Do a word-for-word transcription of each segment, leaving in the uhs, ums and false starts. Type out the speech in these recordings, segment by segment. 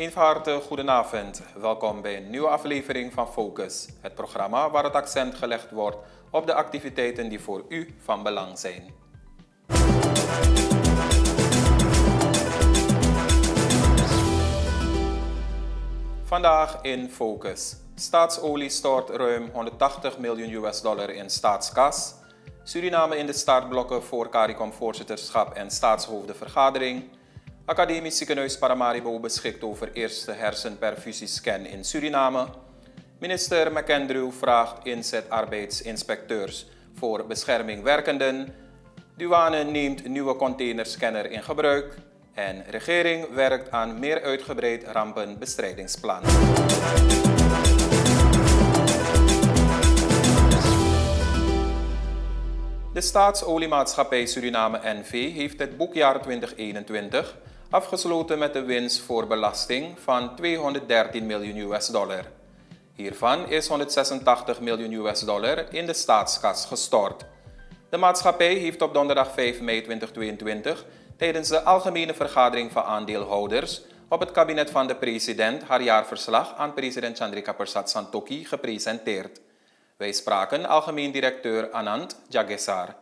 Een van harte goedenavond. Welkom bij een nieuwe aflevering van Focus. Het programma waar het accent gelegd wordt op de activiteiten die voor u van belang zijn. Vandaag in Focus. Staatsolie stort ruim honderdtachtig miljoen U S dollar in staatskas. Suriname in de startblokken voor CARICOM-voorzitterschap en staatshoofdenvergadering. Academisch Ziekenhuis Paramaribo beschikt over eerste hersenperfusiescan in Suriname. Minister McAndrew vraagt inzet arbeidsinspecteurs voor bescherming werkenden. Douane neemt nieuwe containerscanner in gebruik. En regering werkt aan meer uitgebreid rampenbestrijdingsplan. De Staatsoliemaatschappij Suriname N V heeft het boekjaar twintig eenentwintig afgesloten met een winst voor belasting van tweehonderddertien miljoen U S dollar. Hiervan is honderdzesentachtig miljoen U S dollar in de staatskas gestort. De maatschappij heeft op donderdag vijf mei tweeduizend tweeëntwintig tijdens de algemene vergadering van aandeelhouders op het kabinet van de president haar jaarverslag aan president Chandrika Persat Santokhi gepresenteerd. Wij spraken algemeen directeur Anand Jagesar.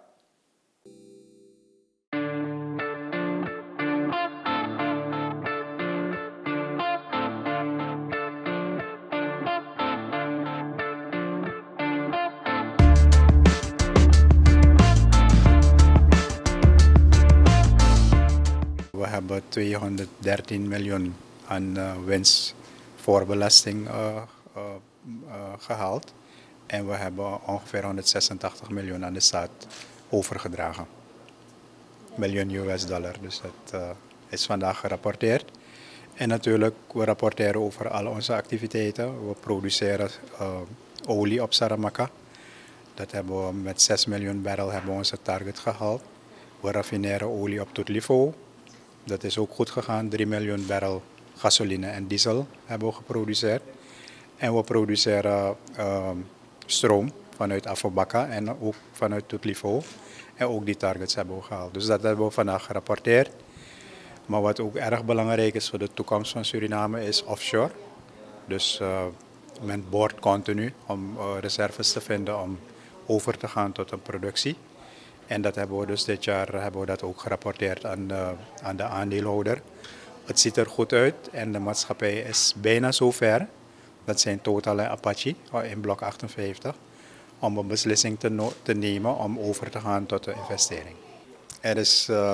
We hebben tweehonderddertien miljoen aan uh, winst voor belasting uh, uh, uh, gehaald. En we hebben ongeveer honderdzesentachtig miljoen aan de staat overgedragen. Miljoen U S dollar. Dus dat uh, is vandaag gerapporteerd. En natuurlijk, we rapporteren over al onze activiteiten. We produceren uh, olie op Saramacca. Dat hebben we met zes miljoen barrel hebben we onze target gehaald. We raffineren olie op Toetlivo. Dat is ook goed gegaan. drie miljoen barrel gasoline en diesel hebben we geproduceerd. En we produceren uh, stroom vanuit Afobakka en ook vanuit Toetlivo. En ook die targets hebben we gehaald. Dus dat hebben we vandaag gerapporteerd. Maar wat ook erg belangrijk is voor de toekomst van Suriname is offshore. Dus uh, men boort continu om uh, reserves te vinden om over te gaan tot een productie. En dat hebben we dus dit jaar hebben we dat ook gerapporteerd aan de, aan de aandeelhouder. Het ziet er goed uit en de maatschappij is bijna zover. Dat zijn Total en Apache in blok achtenvijftig. Om een beslissing te, no te nemen om over te gaan tot de investering. Er is uh,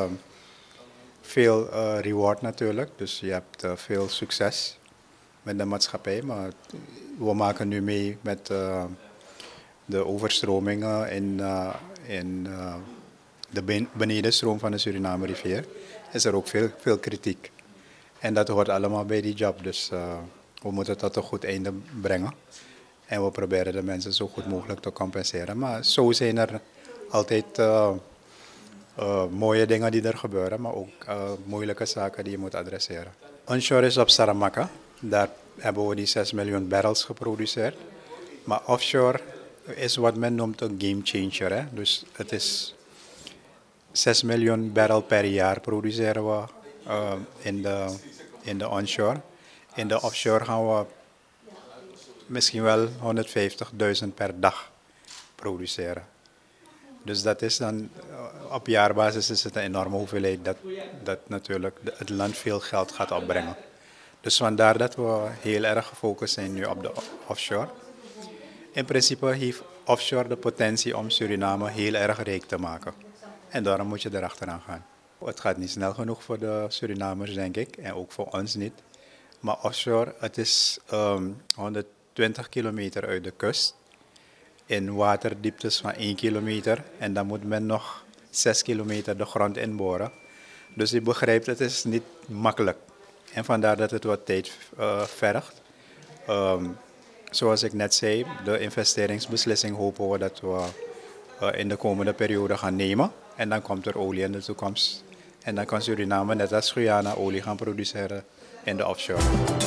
veel uh, reward natuurlijk. Dus je hebt uh, veel succes met de maatschappij. Maar we maken nu mee met uh, de overstromingen in... Uh, in uh, de benedenstroom van de Suriname rivier is er ook veel, veel kritiek. En dat hoort allemaal bij die job, dus uh, we moeten het tot een goed einde brengen. En we proberen de mensen zo goed mogelijk te compenseren. Maar zo zijn er altijd uh, uh, mooie dingen die er gebeuren, maar ook uh, moeilijke zaken die je moet adresseren. Onshore is op Saramacca, daar hebben we die zes miljoen barrels geproduceerd. Maar offshore is wat men noemt een game changer. Hè? Dus het is zes miljoen barrel per jaar produceren we uh, in, de, in de onshore. In de offshore gaan we misschien wel honderdvijftigduizend per dag produceren. Dus dat is dan, uh, op jaarbasis is het een enorme hoeveelheid dat, dat natuurlijk het land veel geld gaat opbrengen. Dus vandaar dat we heel erg gefocust zijn nu op de offshore. In principe heeft offshore de potentie om Suriname heel erg rijk te maken. En daarom moet je erachteraan gaan. Het gaat niet snel genoeg voor de Surinamers, denk ik, en ook voor ons niet. Maar offshore, het is um, honderdtwintig kilometer uit de kust, in waterdieptes van één kilometer. En dan moet men nog zes kilometer de grond inboren. Dus je begrijpt, het is niet makkelijk. En vandaar dat het wat tijd uh, vergt. Um, Zoals ik net zei, de investeringsbeslissing hopen we dat we uh, in de komende periode gaan nemen. En dan komt er olie in de toekomst. En dan kan Suriname net als Guyana olie gaan produceren in de offshore.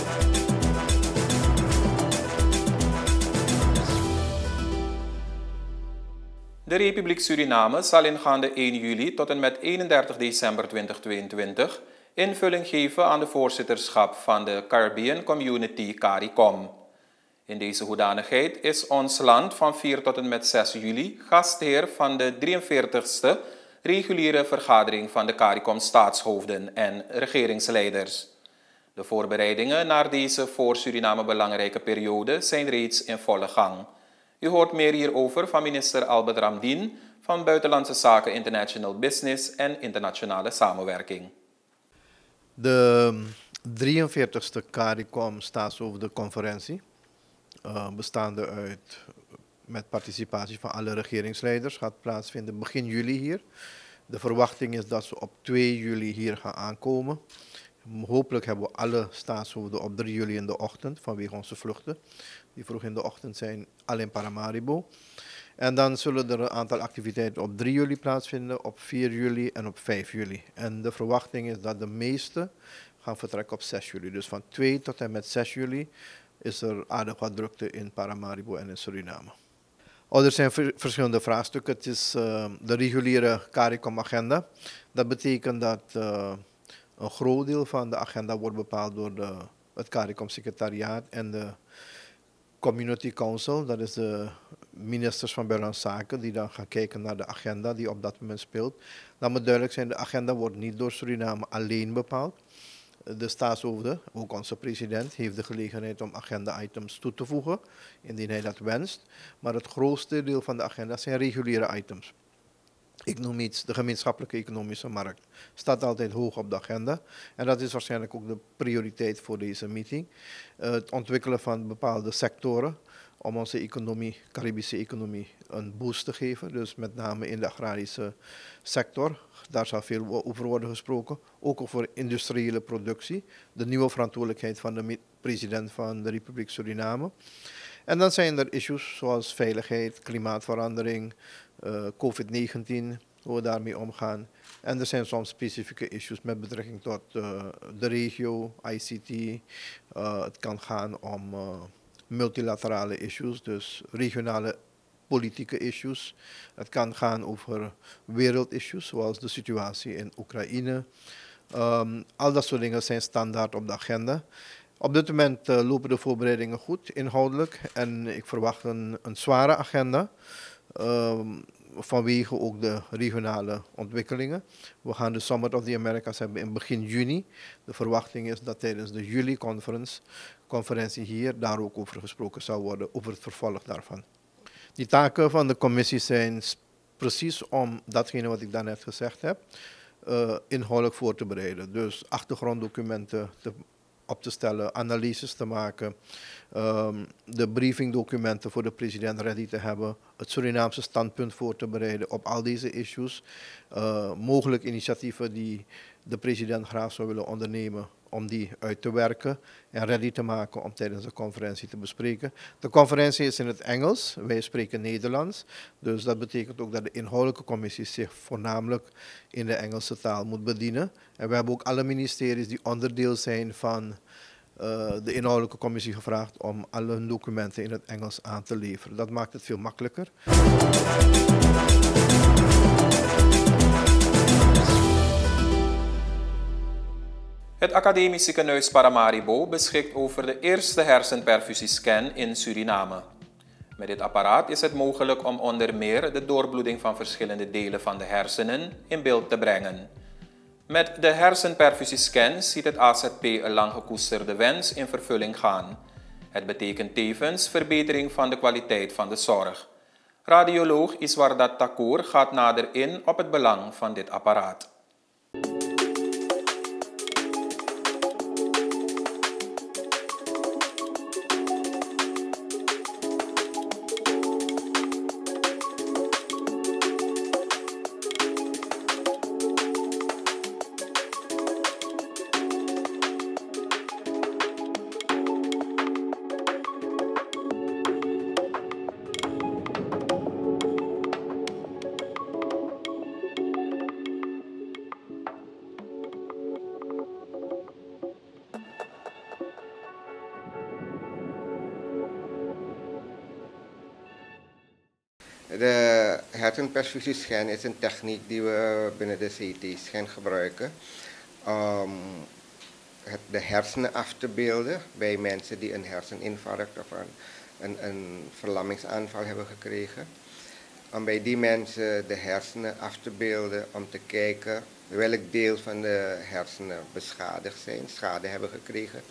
De Republiek Suriname zal ingaande één juli tot en met eenendertig december tweeduizend tweeëntwintig invulling geven aan de voorzitterschap van de Caribbean Community CARICOM. In deze hoedanigheid is ons land van vier tot en met zes juli gastheer van de drieënveertigste reguliere vergadering van de CARICOM staatshoofden en regeringsleiders. De voorbereidingen naar deze voor Suriname belangrijke periode zijn reeds in volle gang. U hoort meer hierover van minister Albert Ramdien van Buitenlandse Zaken, International Business en Internationale Samenwerking. De drieënveertigste CARICOM staatshoofdenconferentie, uh, bestaande uit met participatie van alle regeringsleiders, gaat plaatsvinden begin juli hier. De verwachting is dat ze op twee juli hier gaan aankomen. Hopelijk hebben we alle staatshoofden op drie juli in de ochtend vanwege onze vluchten. Die vroeg in de ochtend zijn al in Paramaribo. En dan zullen er een aantal activiteiten op drie juli plaatsvinden, op vier juli en op vijf juli. En de verwachting is dat de meeste gaan vertrekken op zes juli. Dus van twee tot en met zes juli is er aardig wat drukte in Paramaribo en in Suriname. Oh, er zijn verschillende vraagstukken. Het is uh, de reguliere CARICOM-agenda. Dat betekent dat uh, een groot deel van de agenda wordt bepaald door de, het CARICOM-secretariaat en de Community Council. Dat is de ministers van Buitenlandse Zaken die dan gaan kijken naar de agenda die op dat moment speelt. Dan moet duidelijk zijn, de agenda wordt niet door Suriname alleen bepaald. De staatshoofden, ook onze president, heeft de gelegenheid om agenda-items toe te voegen, indien hij dat wenst. Maar het grootste deel van de agenda zijn reguliere items. Ik noem iets, de gemeenschappelijke economische markt staat altijd hoog op de agenda. En dat is waarschijnlijk ook de prioriteit voor deze meeting. Uh, het ontwikkelen van bepaalde sectoren om onze economie, Caribische economie, een boost te geven. Dus met name in de agrarische sector. Daar zal veel over worden gesproken. Ook over industriële productie. De nieuwe verantwoordelijkheid van de president van de Republiek Suriname. En dan zijn er issues zoals veiligheid, klimaatverandering, uh, COVID negentien, hoe we daarmee omgaan. En er zijn soms specifieke issues met betrekking tot uh, de regio, I C T. Uh, het kan gaan om uh, multilaterale issues, dus regionale politieke issues. Het kan gaan over wereldissues, zoals de situatie in Oekraïne. Um, al dat soort dingen zijn standaard op de agenda. Op dit moment uh, lopen de voorbereidingen goed, inhoudelijk. En ik verwacht een, een zware agenda. Um, vanwege ook de regionale ontwikkelingen. We gaan de Summit of the Americas hebben in begin juni. De verwachting is dat tijdens de juli-conferentie conferentie hier daar ook over gesproken zal worden, over het vervolg daarvan. Die taken van de commissie zijn precies om datgene wat ik daarnet gezegd heb, uh, inhoudelijk voor te bereiden. Dus achtergronddocumenten te, op te stellen, analyses te maken, um, de briefingdocumenten voor de president ready te hebben, het Surinaamse standpunt voor te bereiden op al deze issues, uh, mogelijk initiatieven die de president graag zou willen ondernemen om die uit te werken en ready te maken om tijdens de conferentie te bespreken. De conferentie is in het Engels, wij spreken Nederlands, dus dat betekent ook dat de inhoudelijke commissie zich voornamelijk in de Engelse taal moet bedienen. En we hebben ook alle ministeries die onderdeel zijn van uh, de inhoudelijke commissie gevraagd om alle hun documenten in het Engels aan te leveren. Dat maakt het veel makkelijker. Het Academisch Ziekenhuis Paramaribo beschikt over de eerste hersenperfusiescan in Suriname. Met dit apparaat is het mogelijk om onder meer de doorbloeding van verschillende delen van de hersenen in beeld te brengen. Met de hersenperfusiescan ziet het A Z P een lang gekoesterde wens in vervulling gaan. Het betekent tevens verbetering van de kwaliteit van de zorg. Radioloog Iswardat Thakur gaat nader in op het belang van dit apparaat. De hersenperfusiescan is een techniek die we binnen de C T-scan gebruiken. om het, de hersenen af te beelden bij mensen die een herseninfarct of een, een, een verlammingsaanval hebben gekregen. Om bij die mensen de hersenen af te beelden, om te kijken welk deel van de hersenen beschadigd zijn, schade hebben gekregen.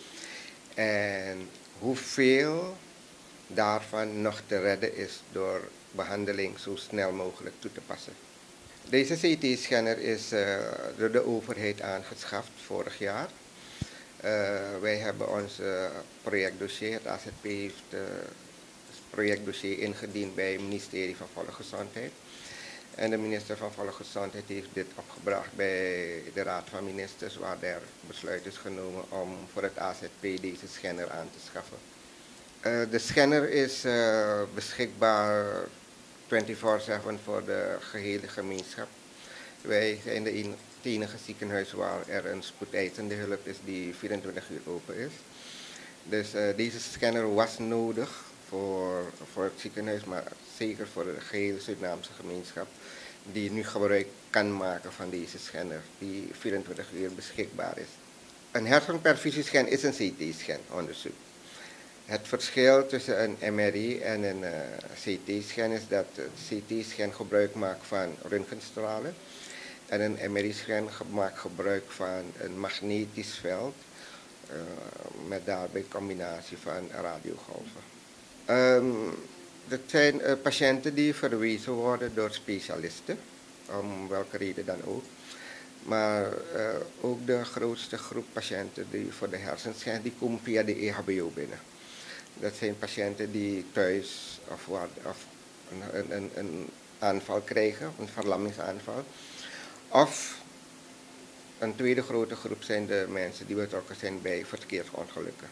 En hoeveel daarvan nog te redden is door behandeling zo snel mogelijk toe te passen. Deze C T-scanner is uh, door de overheid aangeschaft vorig jaar. Uh, wij hebben ons uh, projectdossier, het A Z P heeft uh, het projectdossier ingediend bij het ministerie van Volksgezondheid. En de minister van Volksgezondheid heeft dit opgebracht bij de Raad van Ministers, waar er besluit is genomen om voor het A Z P deze scanner aan te schaffen. Uh, de scanner is uh, beschikbaar vierentwintig zeven voor de gehele gemeenschap. Wij zijn de enige ziekenhuis waar er een spoedeisende hulp is die vierentwintig uur open is. Dus uh, deze scanner was nodig voor, voor het ziekenhuis, maar zeker voor de gehele Surinaamse gemeenschap, die nu gebruik kan maken van deze scanner, die vierentwintig uur beschikbaar is. Een hersenperfusiescan is een C T-scan onderzoek. Het verschil tussen een M R I en een uh, C T-scan is dat een C T-scan gebruik maakt van röntgenstralen en een M R I-scan maakt gebruik van een magnetisch veld uh, met daarbij combinatie van radiogolven. Um, dat zijn uh, patiënten die verwezen worden door specialisten, om welke reden dan ook. Maar uh, ook de grootste groep patiënten die voor de hersenscan, die komen via de E H B O binnen. Dat zijn patiënten die thuis of, of een, een, een aanval krijgen, een verlammingsaanval. Of een tweede grote groep zijn de mensen die betrokken zijn bij verkeersongelukken.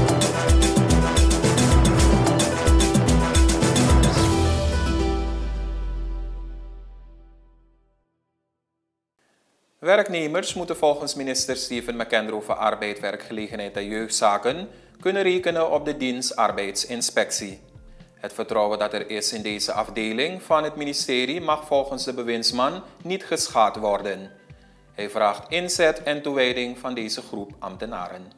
Werknemers moeten volgens minister Steven McKendrow van Arbeid, Werkgelegenheid en Jeugdzaken kunnen rekenen op de dienst arbeidsinspectie. Het vertrouwen dat er is in deze afdeling van het ministerie mag volgens de bewindsman niet geschaad worden. Hij vraagt inzet en toewijding van deze groep ambtenaren.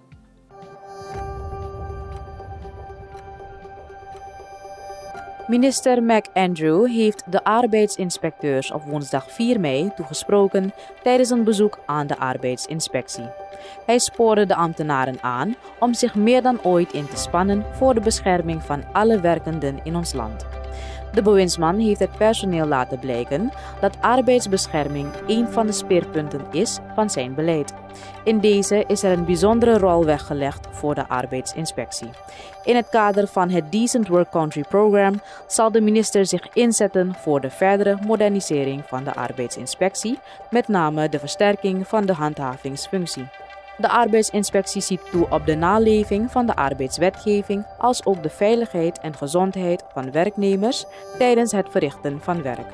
Minister McAndrew heeft de arbeidsinspecteurs op woensdag vier mei toegesproken tijdens een bezoek aan de arbeidsinspectie. Hij spoorde de ambtenaren aan om zich meer dan ooit in te spannen voor de bescherming van alle werkenden in ons land. De bewindsman heeft het personeel laten blijken dat arbeidsbescherming een van de speerpunten is van zijn beleid. In deze is er een bijzondere rol weggelegd voor de arbeidsinspectie. In het kader van het Decent Work Country Program zal de minister zich inzetten voor de verdere modernisering van de arbeidsinspectie, met name de versterking van de handhavingsfunctie. De arbeidsinspectie ziet toe op de naleving van de arbeidswetgeving, als ook de veiligheid en gezondheid van werknemers tijdens het verrichten van werk.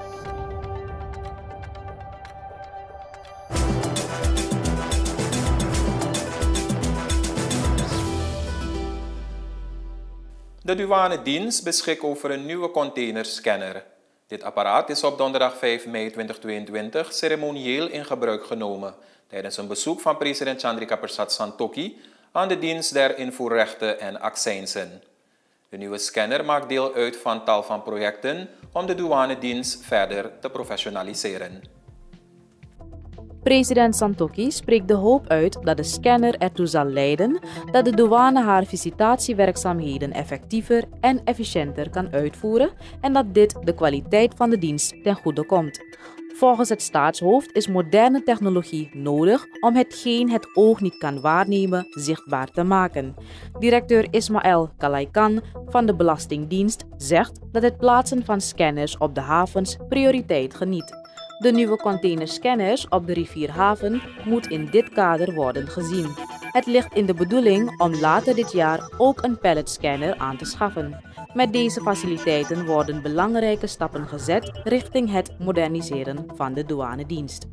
De douanedienst beschikt over een nieuwe containerscanner. Dit apparaat is op donderdag vijf mei tweeduizend tweeëntwintig ceremonieel in gebruik genomen tijdens een bezoek van president Chandrika Persat Santokhi aan de dienst der invoerrechten en accijnzen. De nieuwe scanner maakt deel uit van tal van projecten om de douanedienst verder te professionaliseren. President Santokhi spreekt de hoop uit dat de scanner ertoe zal leiden dat de douane haar visitatiewerkzaamheden effectiever en efficiënter kan uitvoeren en dat dit de kwaliteit van de dienst ten goede komt. Volgens het staatshoofd is moderne technologie nodig om hetgeen het oog niet kan waarnemen zichtbaar te maken. Directeur Ismaël Kalaikan van de Belastingdienst zegt dat het plaatsen van scanners op de havens prioriteit geniet. De nieuwe containerscanners op de rivierhaven moet in dit kader worden gezien. Het ligt in de bedoeling om later dit jaar ook een palletscanner aan te schaffen. Met deze faciliteiten worden belangrijke stappen gezet richting het moderniseren van de douanedienst.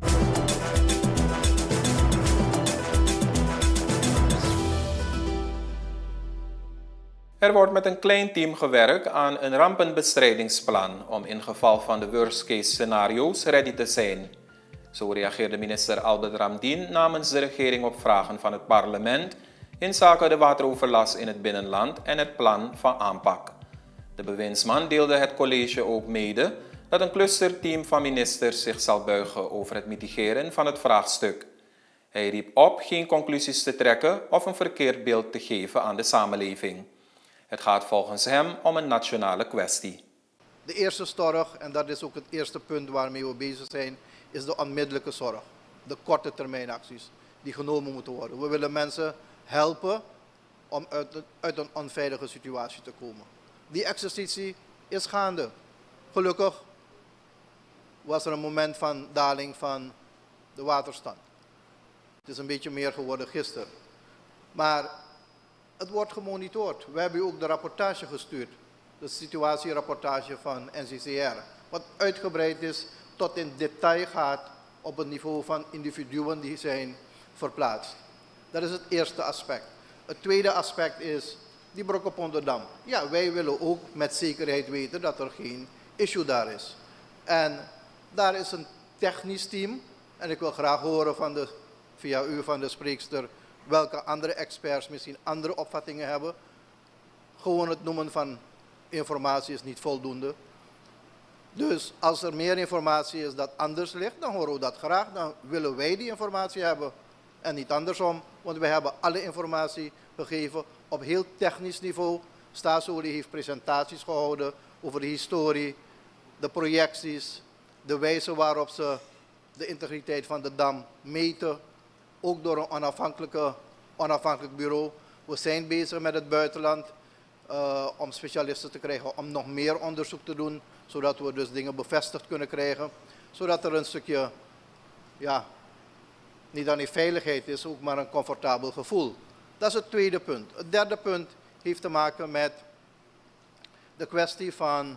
Er wordt met een klein team gewerkt aan een rampenbestrijdingsplan om in geval van de worst-case scenario's ready te zijn. Zo reageerde minister Albert Ramdien namens de regering op vragen van het parlement inzake de wateroverlast in het binnenland en het plan van aanpak. De bewindsman deelde het college ook mede dat een clusterteam van ministers zich zal buigen over het mitigeren van het vraagstuk. Hij riep op geen conclusies te trekken of een verkeerd beeld te geven aan de samenleving. Het gaat volgens hem om een nationale kwestie. De eerste zorg, en dat is ook het eerste punt waarmee we bezig zijn, is de onmiddellijke zorg. De korte termijn acties die genomen moeten worden. We willen mensen helpen om uit, uit een onveilige situatie te komen. Die exercitie is gaande. Gelukkig was er een moment van daling van de waterstand. Het is een beetje meer geworden gisteren. Maar het wordt gemonitord. We hebben u ook de rapportage gestuurd. De situatierapportage van N C C R. Wat uitgebreid is, tot in detail gaat op het niveau van individuen die zijn verplaatst. Dat is het eerste aspect. Het tweede aspect is die Brokkeponderdam. Ja, wij willen ook met zekerheid weten dat er geen issue daar is. En daar is een technisch team. En ik wil graag horen van de, via u van de spreekster welke andere experts misschien andere opvattingen hebben. Gewoon het noemen van informatie is niet voldoende. Dus als er meer informatie is dat anders ligt, dan horen we dat graag. Dan willen wij die informatie hebben en niet andersom. Want wij hebben alle informatie gegeven op heel technisch niveau. Staatsolie heeft presentaties gehouden over de historie, de projecties, de wijze waarop ze de integriteit van de dam meten. Ook door een onafhankelijke, onafhankelijk bureau. We zijn bezig met het buitenland uh, om specialisten te krijgen om nog meer onderzoek te doen. Zodat we dus dingen bevestigd kunnen krijgen. Zodat er een stukje, ja, niet alleen veiligheid is, ook maar een comfortabel gevoel. Dat is het tweede punt. Het derde punt heeft te maken met de kwestie van,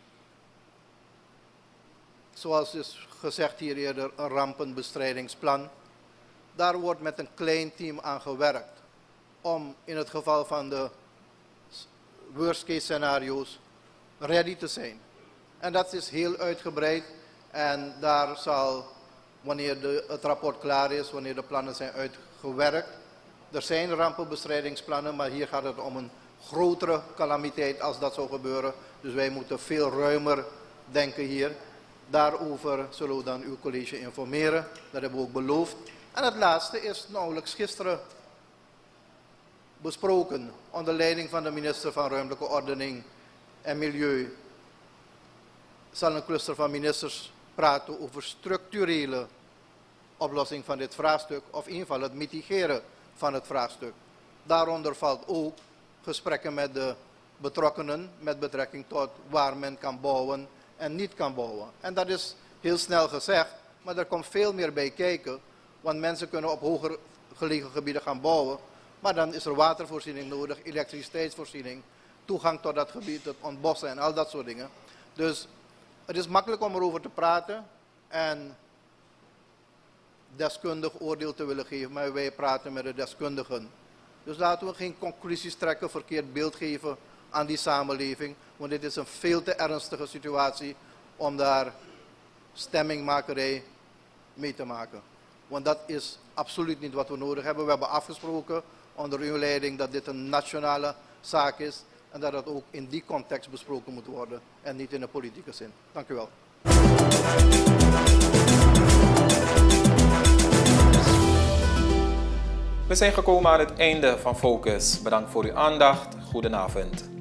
zoals is gezegd hier eerder, een rampenbestrijdingsplan. Daar wordt met een klein team aan gewerkt om in het geval van de worst case scenario's ready te zijn. En dat is heel uitgebreid en daar zal, wanneer de, het rapport klaar is, wanneer de plannen zijn uitgewerkt. Er zijn rampenbestrijdingsplannen, maar hier gaat het om een grotere calamiteit als dat zou gebeuren. Dus wij moeten veel ruimer denken hier. Daarover zullen we dan uw college informeren. Dat hebben we ook beloofd. En het laatste is nauwelijks gisteren besproken onder leiding van de minister van Ruimtelijke Ordening en Milieu. Zal een cluster van ministers praten over structurele oplossing van dit vraagstuk of in ieder geval het mitigeren van het vraagstuk. Daaronder valt ook gesprekken met de betrokkenen met betrekking tot waar men kan bouwen en niet kan bouwen. En dat is heel snel gezegd, maar er komt veel meer bij kijken, want mensen kunnen op hoger gelegen gebieden gaan bouwen, maar dan is er watervoorziening nodig, elektriciteitsvoorziening, toegang tot dat gebied, het ontbossen en al dat soort dingen. Dus het is makkelijk om erover te praten en deskundig oordeel te willen geven, maar wij praten met de deskundigen. Dus laten we geen conclusies trekken, verkeerd beeld geven aan die samenleving, want dit is een veel te ernstige situatie om daar stemmingmakerij mee te maken. Want dat is absoluut niet wat we nodig hebben. We hebben afgesproken onder uw leiding dat dit een nationale zaak is en dat het ook in die context besproken moet worden en niet in een politieke zin. Dank u wel. We zijn gekomen aan het einde van Focus. Bedankt voor uw aandacht. Goedenavond.